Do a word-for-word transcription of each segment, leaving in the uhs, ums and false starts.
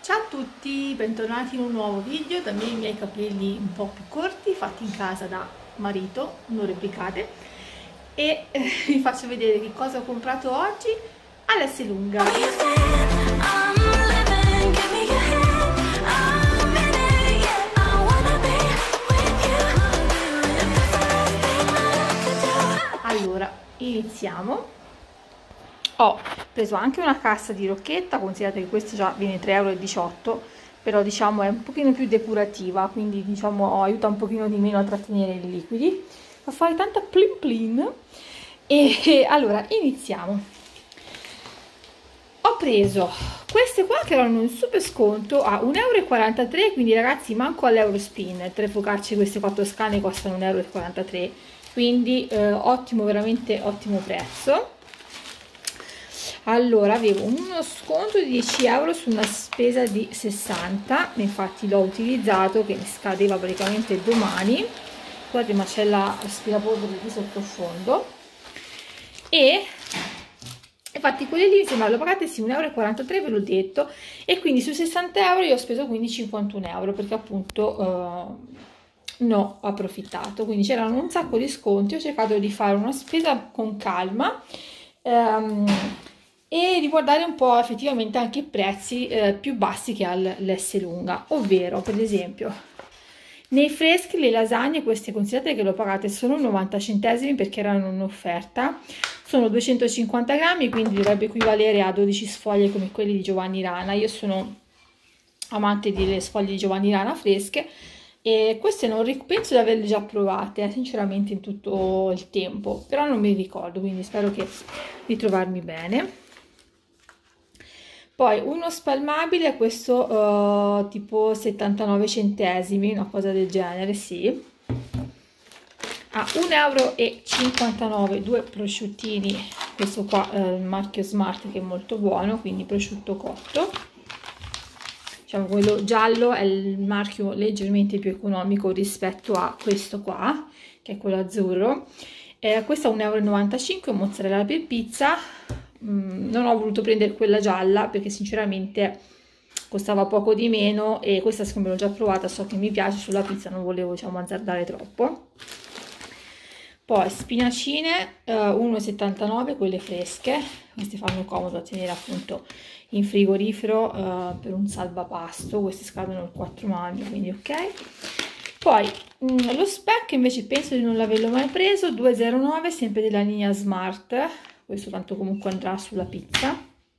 Ciao a tutti, bentornati in un nuovo video. Da me i miei capelli un po' più corti, fatti in casa da marito, non replicate, e eh, vi faccio vedere che cosa ho comprato oggi all'Esselunga. Allora, iniziamo. Ho preso anche una cassa di Rocchetta, considerate che questo già viene tre e diciotto euro, però diciamo è un pochino più depurativa, quindi diciamo aiuta un pochino di meno a trattenere i liquidi, fa fare tanta plin plin. E, e allora iniziamo. Ho preso queste qua che erano in super sconto a un euro e quarantatré euro, quindi ragazzi manco all'Eurospin, tre focacce queste qua toscane costano un euro e quarantatré euro, quindi eh, ottimo, veramente ottimo prezzo. Allora avevo uno sconto di dieci euro su una spesa di sessanta, infatti l'ho utilizzato, che scadeva praticamente domani. Guardate, ma c'è l'aspirapolvere di sottofondo, e infatti quelle lì mi sembra lo pagate sì un euro e quarantatré, ve l'ho detto, e quindi su sessanta euro io ho speso quindi cinquantuno euro, perché appunto eh, ne ho approfittato, quindi c'erano un sacco di sconti. Ho cercato di fare una spesa con calma ehm, e di guardare un po' effettivamente anche i prezzi eh, più bassi che ha l'Esselunga, ovvero per esempio nei freschi le lasagne, queste considerate che l'ho pagate solo novanta centesimi perché erano in offerta, sono duecentocinquanta grammi, quindi dovrebbe equivalere a dodici sfoglie come quelli di Giovanni Rana. Io sono amante delle sfoglie di Giovanni Rana fresche, e queste non penso di averle già provate eh, sinceramente in tutto il tempo, però non mi ricordo, quindi spero che di trovarmi bene. Poi uno spalmabile, questo uh, tipo settantanove centesimi, una cosa del genere, sì, a un euro e cinquantanove, due prosciuttini, questo qua uh, il marchio Smart, che è molto buono, quindi prosciutto cotto. Diciamo quello giallo è il marchio leggermente più economico rispetto a questo qua, che è quello azzurro. Eh, questo a un euro e novantacinque, mozzarella per pizza. Non ho voluto prendere quella gialla perché sinceramente costava poco di meno, e questa siccome l'ho già provata so che mi piace, sulla pizza non volevo diciamo azzardare troppo. Poi spinacine eh, uno e settantanove, quelle fresche, queste fanno comodo a tenere appunto in frigorifero eh, per un salvapasto, queste scadono il quattro maggio, quindi ok. Poi mh, lo speck invece penso di non l'averlo mai preso, due e zero nove, sempre della linea Smart. Questo tanto comunque andrà sulla pizza.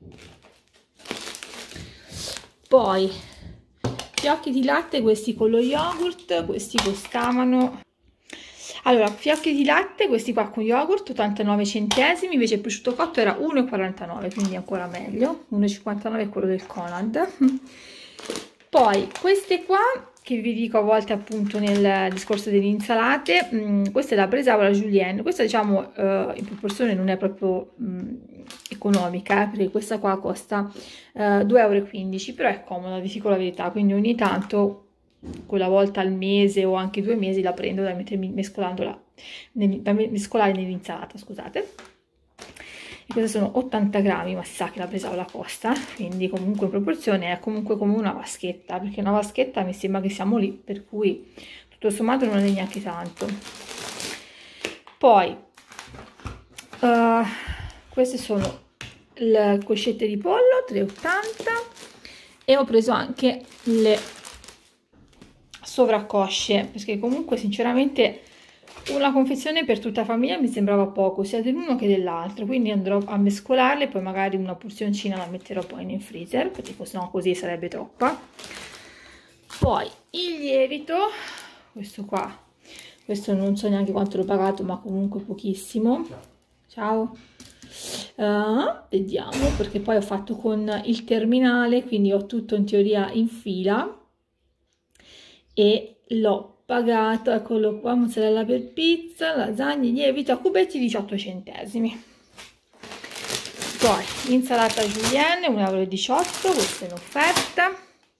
Poi fiocchi di latte, questi con lo yogurt, questi costavano, allora fiocchi di latte questi qua con yogurt ottantanove centesimi, invece il prosciutto cotto era uno e quarantanove, quindi ancora meglio. Uno e cinquantanove è quello del Conad. Poi queste qua che vi dico a volte appunto nel discorso delle insalate, mh, questa è la bresaola julienne, questa diciamo uh, in proporzione non è proprio mh, economica, eh, perché questa qua costa uh, due e quindici euro, però è comoda, vi dico la verità, quindi ogni tanto, quella volta al mese o anche due mesi, la prendo da mettermi mescolandola nel, da mescolare nell'insalata, scusate. E queste sono ottanta grammi, ma si sa che la bresaola costa, quindi comunque in proporzione è comunque come una vaschetta, perché una vaschetta mi sembra che siamo lì, per cui tutto sommato non è neanche tanto. Poi uh, queste sono le coscette di pollo, tre e ottanta, e ho preso anche le sovraccosce, perché comunque sinceramente una confezione per tutta la famiglia mi sembrava poco, sia dell'uno che dell'altro, quindi andrò a mescolarle, poi magari una porzioncina la metterò poi nel freezer, perché sennò così sarebbe troppa. Poi il lievito, questo qua, questo non so neanche quanto l'ho pagato, ma comunque pochissimo. Ciao. Uh, vediamo, perché poi ho fatto con il terminale, quindi ho tutto in teoria in fila, e l'ho pagato, eccolo qua, mozzarella per pizza, lasagne, lievito a cubetti, diciotto centesimi. Poi l'insalata julienne, un euro e diciotto, questa è in offerta.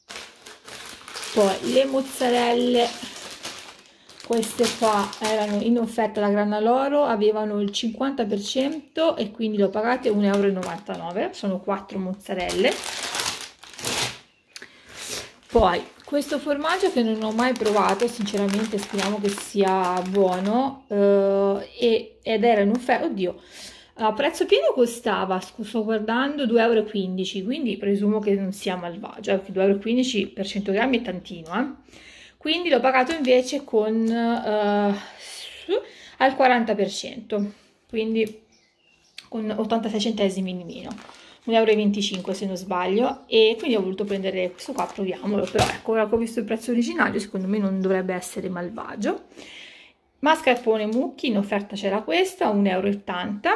Poi le mozzarelle, queste qua erano in offerta da Granaloro, avevano il cinquanta per cento e quindi l'ho pagate un euro e novantanove, sono quattro mozzarelle. Poi questo formaggio che non ho mai provato, sinceramente speriamo che sia buono, eh, e, ed era in offerta, oddio, a prezzo pieno costava, sto guardando, due e quindici euro, quindi presumo che non sia malvagio, perché due e quindici euro per cento grammi è tantino, eh? Quindi l'ho pagato invece con eh, al quaranta per cento, quindi con ottantasei centesimi di meno, un euro e venticinque se non sbaglio, e quindi ho voluto prendere questo qua, proviamolo. Però ecco, ora che ho visto il prezzo originario secondo me non dovrebbe essere malvagio. Mascarpone Mucchi, in offerta c'era questa, un euro e ottanta.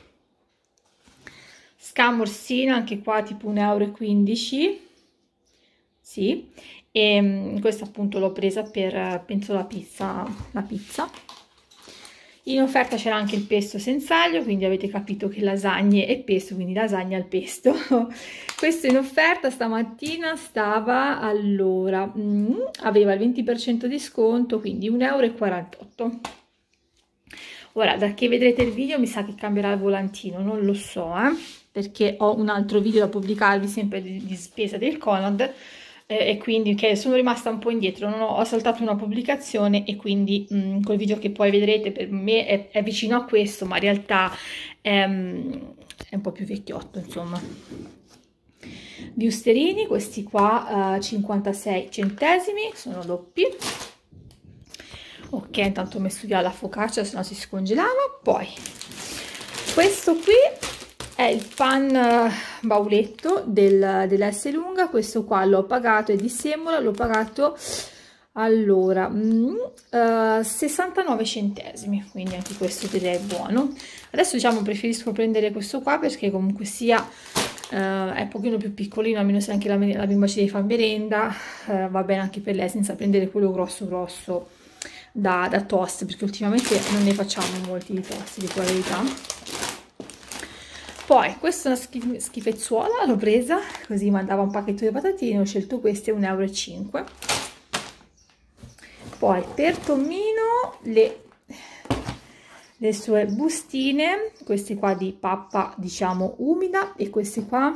Scamorsina, anche qua tipo un euro e quindici, sì, e questa appunto l'ho presa per, penso, la pizza, la pizza. In offerta c'era anche il pesto senza aglio, quindi avete capito che lasagne e pesto, quindi lasagna al pesto. Questo in offerta stamattina stava, allora, mm, aveva il venti per cento di sconto, quindi un euro e quarantotto. Ora, da che vedrete il video mi sa che cambierà il volantino, non lo so, eh, perché ho un altro video da pubblicarvi sempre di, di spesa del Conad, e quindi che sono rimasta un po' indietro, non ho, ho saltato una pubblicazione, e quindi mh, quel video che poi vedrete per me è, è vicino a questo, ma in realtà è, è un po' più vecchiotto, insomma. Viusterini, questi qua uh, cinquantasei centesimi, sono doppi. Ok, intanto ho messo via la focaccia, se no si scongelava. Poi questo qui è il pan bauletto del, dell'Esselunga. Questo qua l'ho pagato, è di semola, l'ho pagato allora mm, uh, sessantanove centesimi, quindi anche questo direi buono. Adesso diciamo preferisco prendere questo qua perché comunque sia uh, è un pochino più piccolino, almeno se anche la, la bimba ci deve fare merenda, uh, va bene anche per lei, senza prendere quello grosso grosso da, da toast, perché ultimamente non ne facciamo molti di toast, di quella verità. Poi questa è una schif schifezzuola, l'ho presa così, mandava un pacchetto di patatine, ho scelto queste, un euro e cinque. Poi per Tommino le, le sue bustine, queste qua di pappa diciamo umida, e queste qua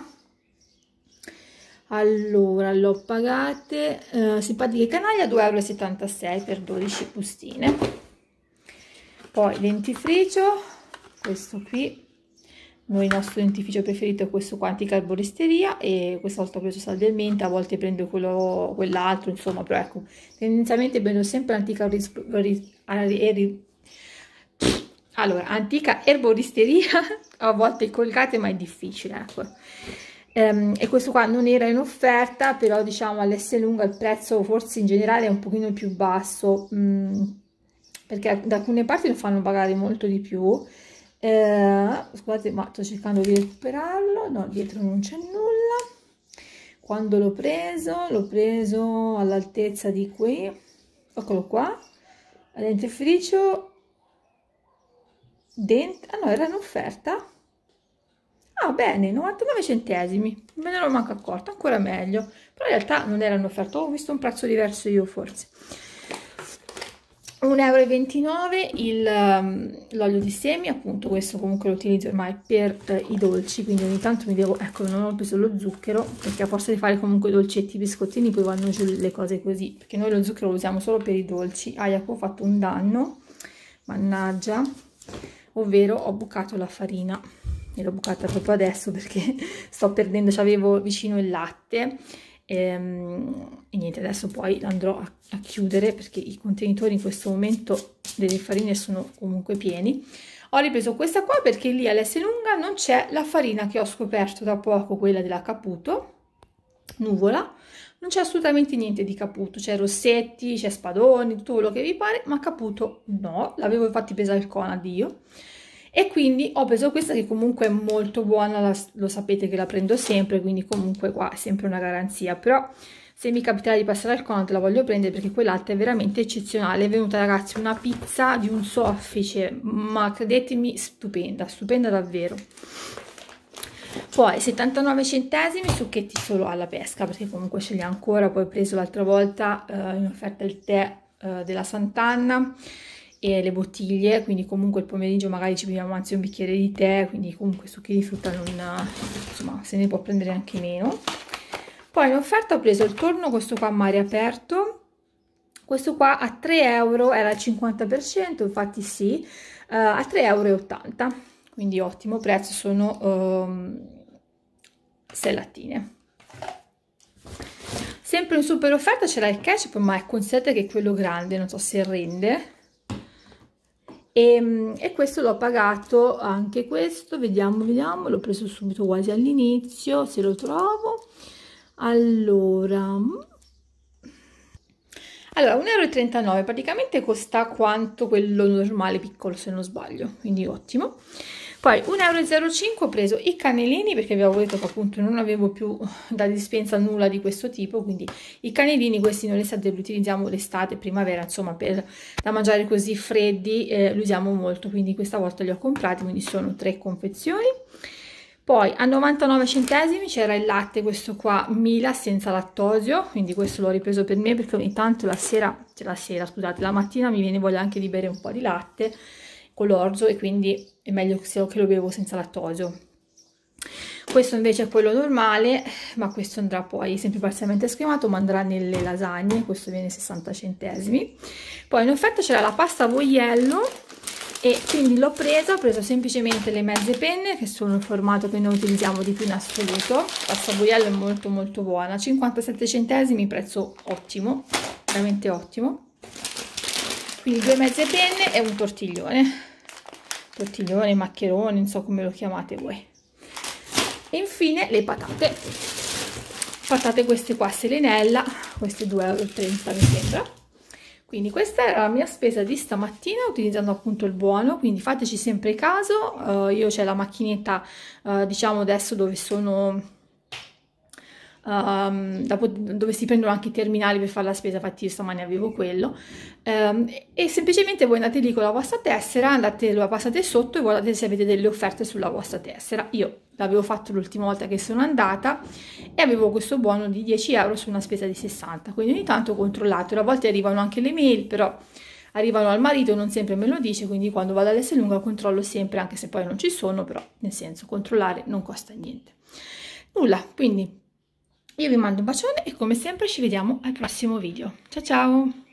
allora l'ho pagate eh, simpatiche canaglia, due e settantasei euro per dodici bustine. Poi dentifricio, questo qui, noi il nostro dentifricio preferito è questo qua, anticarbolisteria, e questa volta ho preso sal del menta, a volte prendo quello quell'altro, insomma, però ecco, tendenzialmente prendo sempre anticarbolisteria, allora, antica erboristeria, a volte colgate, ma è difficile, ecco. Um, e questo qua non era in offerta, però diciamo all'Esselunga il prezzo forse in generale è un pochino più basso, um, perché da alcune parti lo fanno pagare molto di più. Eh, scusate, ma sto cercando di recuperarlo, no, dietro non c'è nulla. Quando l'ho preso, l'ho preso all'altezza di qui, eccolo qua, dentifricio dentro, ah no, era in offerta. Ah, bene, novantanove centesimi, me ne ero manco accorto, ancora meglio, però in realtà non era in offerta, ho visto un prezzo diverso io forse. un euro e ventinove um, l'olio di semi, appunto questo comunque lo utilizzo ormai per eh, i dolci, quindi ogni tanto mi devo, ecco, non ho preso lo zucchero perché a forza di fare comunque dolcetti, biscottini, poi vanno giù le cose così, perché noi lo zucchero lo usiamo solo per i dolci. Ah, ecco, ho fatto un danno, mannaggia, ovvero ho bucato la farina, e l'ho bucata proprio adesso perché sto perdendo, c'avevo vicino il latte. E, e niente, adesso poi andrò a, a chiudere perché i contenitori in questo momento delle farine sono comunque pieni. Ho ripreso questa qua perché lì all'Esselunga non c'è la farina che ho scoperto da poco, quella della Caputo Nuvola, non c'è assolutamente niente di Caputo, c'è Rossetti, c'è Spadoni, tutto quello che vi pare, ma Caputo no, l'avevo infatti presa al Conad io. E quindi ho preso questa che comunque è molto buona, la, lo sapete che la prendo sempre, quindi comunque qua è sempre una garanzia. Però se mi capiterà di passare al Conad la voglio prendere perché quell'altra è veramente eccezionale. È venuta, ragazzi, una pizza di un soffice, ma credetemi, stupenda, stupenda davvero. Poi settantanove centesimi, succhetti solo alla pesca, perché comunque ce li ha ancora. Poi ho preso l'altra volta eh, in offerta il tè eh, della Sant'Anna e le bottiglie, quindi comunque il pomeriggio magari ci beviamo anzi un bicchiere di tè, quindi comunque succhi di frutta non, insomma, se ne può prendere anche meno. Poi in offerta ho preso il torno, questo qua a mare aperto, questo qua a tre euro, era al cinquanta per cento, infatti sì, uh, a tre e ottanta euro, quindi ottimo prezzo, sono um, sei lattine. Sempre in super offerta c'era il ketchup, ma considerate che è quello grande, non so se rende. E, e questo l'ho pagato, anche questo, vediamo, vediamo, l'ho preso subito quasi all'inizio, se lo trovo. Allora, allora uno e trentanove euro, praticamente costa quanto quello normale piccolo se non sbaglio, quindi ottimo. Poi uno e zero cinque euro ho preso i cannellini, perché vi avevo detto che appunto non avevo più da dispensa nulla di questo tipo, quindi i cannellini questi noi l'estate li utilizziamo l'estate, primavera, insomma per da mangiare così freddi eh, li usiamo molto, quindi questa volta li ho comprati, quindi sono tre confezioni. Poi a novantanove centesimi c'era il latte, questo qua Mila senza lattosio, quindi questo l'ho ripreso per me perché ogni tanto la sera, cioè la sera scusate, la mattina mi viene voglia anche di bere un po' di latte con l'orzo e quindi è meglio che lo bevo senza lattosio. Questo invece è quello normale, ma questo andrà poi sempre parzialmente scremato, ma andrà nelle lasagne, questo viene sessanta centesimi. Poi in offerta c'era la pasta voiello e quindi l'ho presa, ho preso semplicemente le mezze penne, che sono il formato che noi utilizziamo di più in assoluto. La pasta voiello è molto molto buona, cinquantasette centesimi, prezzo ottimo, veramente ottimo. Quindi due mezze penne e un tortiglione, tortiglione, maccherone, non so come lo chiamate voi. E infine le patate, patate queste qua selenella, queste due e trenta euro mi sembra. Quindi questa era la mia spesa di stamattina utilizzando appunto il buono, quindi fateci sempre caso. Uh, io c'è la macchinetta, uh, diciamo adesso dove sono... Um, dopo, dove si prendono anche i terminali per fare la spesa, infatti io stamani avevo quello, um, e, e semplicemente voi andate lì con la vostra tessera, andate, la passate sotto e guardate se avete delle offerte sulla vostra tessera. Io l'avevo fatto l'ultima volta che sono andata e avevo questo buono di dieci euro su una spesa di sessanta, quindi ogni tanto ho controllato, a volte arrivano anche le mail, però arrivano al marito, non sempre me lo dice, quindi quando vado all'Esselunga controllo sempre, anche se poi non ci sono, però nel senso controllare non costa niente. Nulla, quindi io vi mando un bacione e come sempre ci vediamo al prossimo video. Ciao ciao!